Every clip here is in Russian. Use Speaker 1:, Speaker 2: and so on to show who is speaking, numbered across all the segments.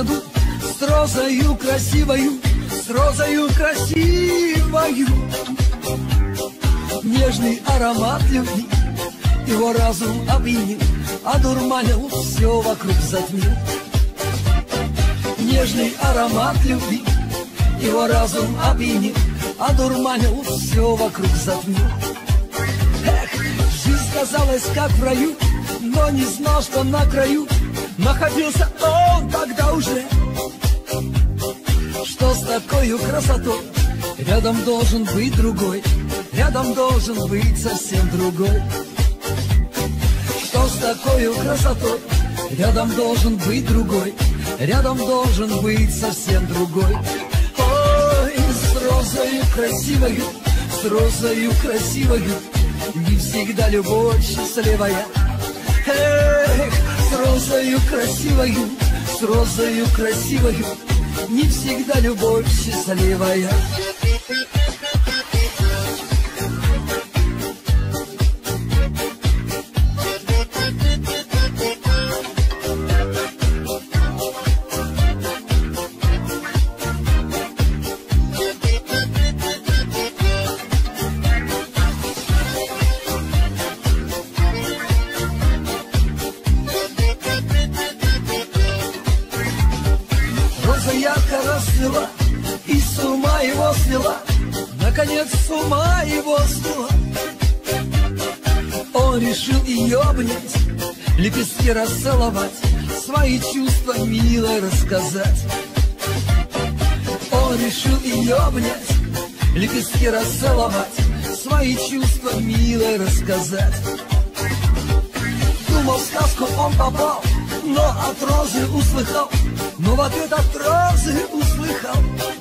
Speaker 1: саду с розою красивою, с розою красивою. Нежный аромат любви его разум обвинил, одурманил, все вокруг затмил. Нежный аромат любви его разум обвинил, одурманил, все вокруг затмил. Эх, жизнь казалась как в раю, но не знал, что на краю находился он тогда уже. Что с такой красотой рядом должен быть другой, рядом должен быть совсем другой. Что с такой красотой рядом должен быть другой, рядом должен быть совсем другой. Ой, с розою красивою, с розою красивою, не всегда любовь счастливая. Эх, с розою красивою, с розою красивою, не всегда любовь счастливая. Роза ярко расцвела и с ума его свела, наконец с ума его свела. Он решил ее обнять, лепестки расцеловать, свои чувства мило рассказать. Он решил ее обнять, лепестки расцеловать, свои чувства мило рассказать. Думал, в сказку он попал, но от розы услыхал, но в ответ от розы услыхал: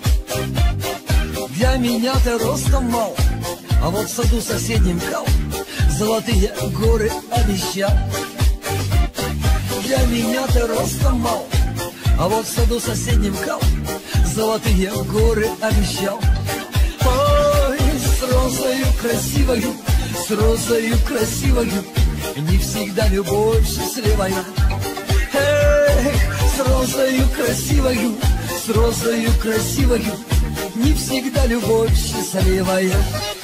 Speaker 1: для меня ты ростом мал, а вот в саду соседнем кал, золотые горы обещал. Для меня ты ростом мал, а вот в саду соседнем кал, золотые горы обещал. Ой, с розою красивою, с розою красивою, не всегда любовь счастливая. Эх, с розою красивою, с розою красивою, не всегда любовь счастливая.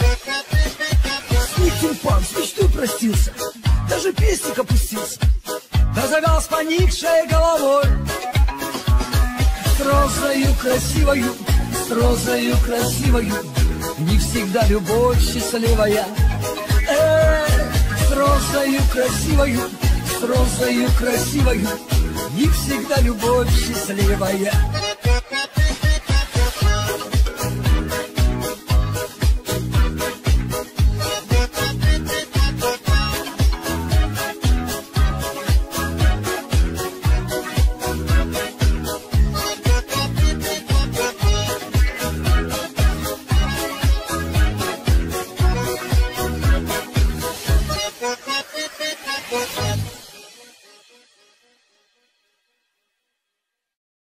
Speaker 1: Снег тюльпан с мечтой простился, даже пестик опустился, да завял с поникшей головой. С розою красивою, с розою красивою, не всегда любовь счастливая. Эх, с розою красивою, с розою красивою, не всегда любовь счастливая.